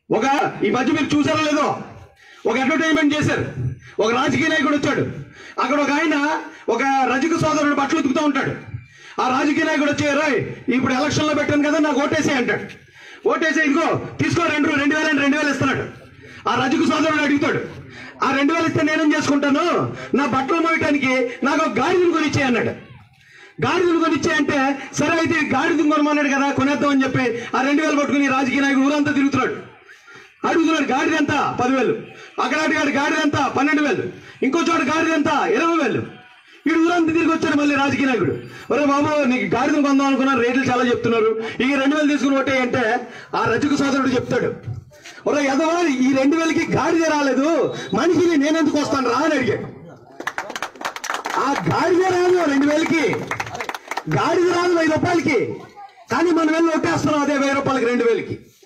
ఒక ఈ మధ్య మీరు చూసారో లేదో, ఒక అడ్వర్టైజ్మెంట్ చేశారు. ఒక రాజకీయ నాయకుడు వచ్చాడు. అక్కడ ఒక ఆయన ఒక రజక సోదరుడు బట్టలు ఉతుకుతూ ఉంటాడు. ఆ రాజకీయ నాయకుడు వచ్చి, రాయ్ ఇప్పుడు ఎలక్షన్లో పెట్టాను కదా, నాకు ఓటేసే అంటాడు. ఓటేసే, ఇదిగో తీసుకో 2000 ఇస్తున్నాడు. ఆ రజక సోదరుడు అడుగుతాడు, ఆ 2000 ఇస్తే నేనేం చేసుకుంటాను, నా బట్టలు మోయటానికి నాకు ఒక గాడిదను కొనిచ్చే అన్నాడు. గాడిదను కొనిచ్చే అంటే, సరే అయితే గాడిదను కొనమన్నాడు కదా, కొనేద్దాం అని చెప్పి ఆ 2000 పట్టుకుని రాజకీయ నాయకుడు ఊరంతా తిరుగుతున్నాడు. అడుగుతున్నాడు, గాడిద ఎంత? 10,000. అక్కడ అడిగాడు, గాడిద ఎంత? 12,000. ఇంకో చోట గాడిద ఎంత? 20,000. వీడు ఊరంతా తిరిగి వచ్చాడు మళ్ళీ రాజకీయ నాయకుడు. ఒరే బాబు, నీకు గాడిదను కొందాం అనుకున్నాను, రేట్లు చాలా చెప్తున్నారు, ఈ 2,000 తీసుకుని ఒకటే అంటే ఆ రజక సోదరుడు చెప్తాడు, ఒరే ఎదవా, ఈ 2,000కి గాడిద రాలేదు, మనిషిని నేనెందుకు వస్తాను రా అని అడిగాడు. ఆ గాడిద రాదు 2,000కి, గాడిద రాదు 1,000 రూపాయలకి, కానీ మనం వెళ్ళి ఒట్టేస్తున్నాం అదే 1,000 రూపాయలకి 2,000కి.